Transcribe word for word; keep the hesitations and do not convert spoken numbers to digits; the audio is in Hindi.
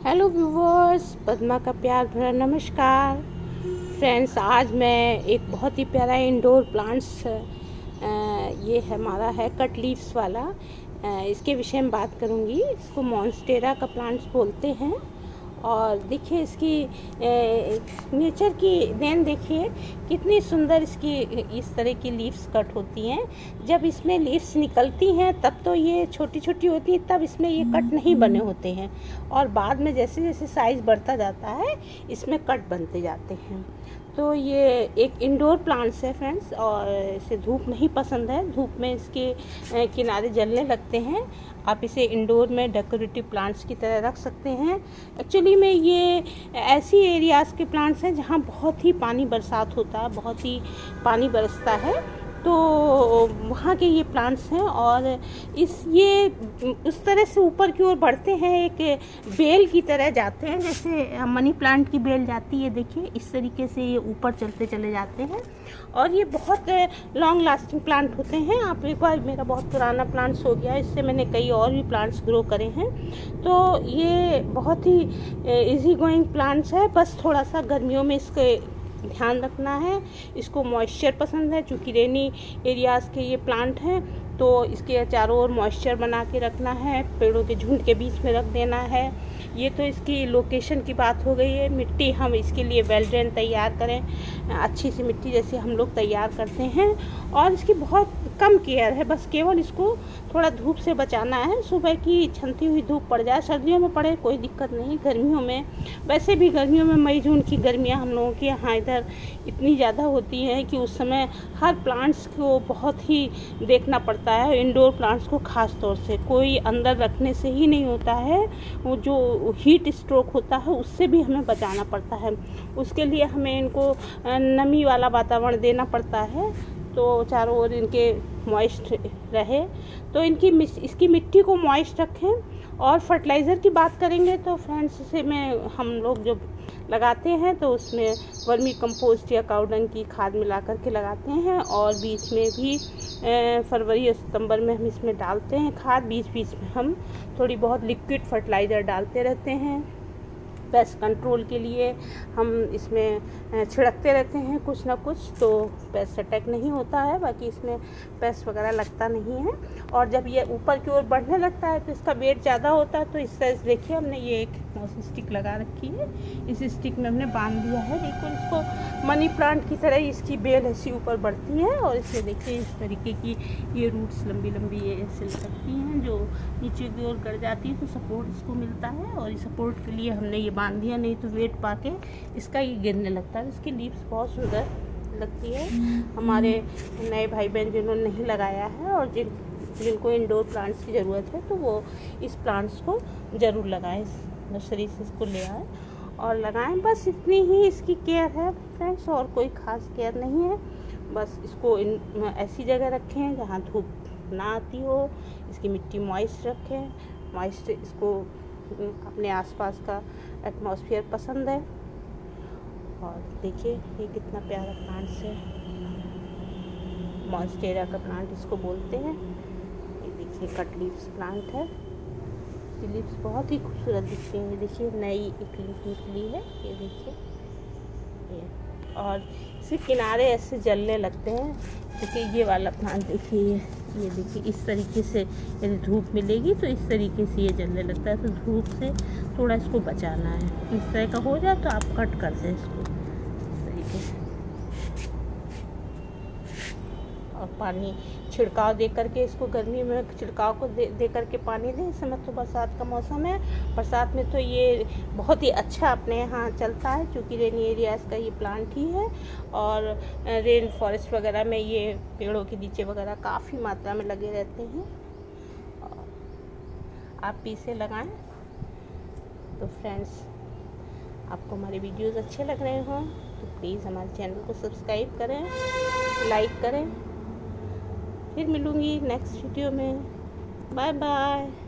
हेलो व्यूवर्स, पद्मा का प्यार भरा नमस्कार। फ्रेंड्स, आज मैं एक बहुत ही प्यारा इंडोर प्लांट्स ये हमारा है कट लीव्स वाला, इसके विषय में बात करूंगी। इसको मॉन्स्टेरा का प्लांट्स बोलते हैं। और देखिए इसकी नेचर की देन, देखिए कितनी सुंदर इसकी इस तरह की लीव्स कट होती हैं। जब इसमें लीव्स निकलती हैं तब तो ये छोटी छोटी होती है, तब इसमें ये कट नहीं बने होते हैं, और बाद में जैसे जैसे साइज़ बढ़ता जाता है इसमें कट बनते जाते हैं। तो ये एक इंडोर प्लांट्स है फ्रेंड्स, और इसे धूप नहीं पसंद है। धूप में इसके किनारे जलने लगते हैं। आप इसे इंडोर में डेकोरेटिव प्लांट्स की तरह रख सकते हैं। एक्चुअली में ये ऐसी एरियाज़ के प्लांट्स हैं जहाँ बहुत ही पानी बरसात होता है, बहुत ही पानी बरसता है, तो वहाँ के ये प्लांट्स हैं। और इस ये उस तरह से ऊपर की ओर बढ़ते हैं, एक बेल की तरह जाते हैं, जैसे मनी प्लांट की बेल जाती है। देखिए इस तरीके से ये ऊपर चलते चले जाते हैं, और ये बहुत लॉन्ग लास्टिंग प्लांट होते हैं। आप एक बार, मेरा बहुत पुराना प्लांट्स हो गया, इससे मैंने कई और भी प्लांट्स ग्रो करे हैं। तो ये बहुत ही इजी गोइंग प्लांट्स है, बस थोड़ा सा गर्मियों में इसके ध्यान रखना है। इसको मॉइस्चर पसंद है, चूँकि रेनी एरियाज़ के ये प्लांट हैं, तो इसके चारों ओर मॉइस्चर बना के रखना है, पेड़ों के झुंड के बीच में रख देना है। ये तो इसकी लोकेशन की बात हो गई है। मिट्टी हम इसके लिए वेल ड्रेन तैयार करें, अच्छी सी मिट्टी जैसे हम लोग तैयार करते हैं। और इसकी बहुत कम केयर है, बस केवल इसको थोड़ा धूप से बचाना है। सुबह की छनती हुई धूप पड़ जाए, सर्दियों में पड़े कोई दिक्कत नहीं, गर्मियों में, वैसे भी गर्मियों में मई जून की गर्मियाँ हम लोगों के यहाँ इधर इतनी ज़्यादा होती हैं कि उस समय हर प्लांट्स को बहुत ही देखना पड़ता है। इंडोर प्लांट्स को ख़ास तौर से कोई अंदर रखने से ही नहीं होता है, वो जो हीट स्ट्रोक होता है उससे भी हमें बचाना पड़ता है। उसके लिए हमें इनको नमी वाला वातावरण देना पड़ता है, तो चारों ओर इनके मॉइस्ट रहे। तो इनकी इसकी मिट्टी को मॉइस्ट रखें। और फर्टिलाइज़र की बात करेंगे तो फ्रेंड्स, इसे में हम लोग जब लगाते हैं तो उसमें वर्मी कंपोस्ट या काउडंग की खाद मिला करके लगाते हैं, और बीच में भी फरवरी और सितंबर में हम इसमें डालते हैं खाद। बीच बीच में हम थोड़ी बहुत लिक्विड फर्टिलाइज़र डालते रहते हैं। पेस्ट कंट्रोल के लिए हम इसमें छिड़कते रहते हैं कुछ ना कुछ, तो पेस्ट अटैक नहीं होता है, बाकी इसमें पेस्ट वगैरह लगता नहीं है। और जब ये ऊपर की ओर बढ़ने लगता है तो इसका वेट ज़्यादा होता है, तो इस तरह से देखिए हमने ये एक स्टिक लगा रखी है, इस स्टिक में हमने बांध दिया है। बिल्कुल इसको मनी प्लांट की तरह इसकी बेल ऐसी ऊपर बढ़ती है, और इसे देखिए इस तरीके की ये रूट्स लंबी लंबी ये ऐसे लगती हैं जो नीचे की ओर गड़ जाती है, तो सपोर्ट इसको मिलता है। और इस सपोर्ट के लिए हमने ये बांध दिया, नहीं तो वेट पाके इसका ये गिरने लगता है। इसकी लीव्स बहुत सुंदर लगती है। हमारे नए भाई बहन जिन्होंने नहीं लगाया है और जिन जिनको इंडोर प्लांट्स की ज़रूरत है, तो वो इस प्लांट्स को ज़रूर लगाएं, नर्सरी से इसको ले आएँ और लगाएं। बस इतनी ही इसकी केयर है फ्रेंड्स, और कोई ख़ास केयर नहीं है। बस इसको इन ऐसी जगह रखें जहाँ धूप ना आती हो, इसकी मिट्टी मॉइस्ट रखें। मॉइस्ट इसको अपने आसपास का एटमॉस्फेयर पसंद है। और देखिए ये कितना प्यारा प्लांट्स है, मॉन्स्टेरा का प्लांट इसको बोलते हैं। ये देखिए कट लीव्स प्लांट है, इसकी लीव्स बहुत ही खूबसूरत दिखती हैं। देखिए नई एक लीफ निकली है, ये देखिए ये, और इसके किनारे ऐसे जलने लगते हैं। देखिए ये वाला प्लांट देखिए, ये देखिए इस तरीके से यदि धूप मिलेगी तो इस तरीके से ये जलने लगता है। तो धूप से थोड़ा इसको बचाना है। इस तरह का हो जाए तो आप कट कर दें इसको इस तरीके से, और पानी छिड़काव दे करके इसको, गर्मी में छिड़काव को दे दे करके पानी दें। इस समय तो बरसात का मौसम है, बरसात में तो ये बहुत ही अच्छा अपने यहाँ चलता है, क्योंकि रेनी एरियाज़ का ये प्लांट ही है। और रेन फॉरेस्ट वगैरह में ये पेड़ों के नीचे वगैरह काफ़ी मात्रा में लगे रहते हैं। और आप भी इसे लगाएं। तो फ्रेंड्स, आपको हमारे वीडियोज़ अच्छे लग रहे हों तो प्लीज़ हमारे चैनल को सब्सक्राइब करें, लाइक करें। फिर मिलूँगी नेक्स्ट वीडियो में। Bye bye.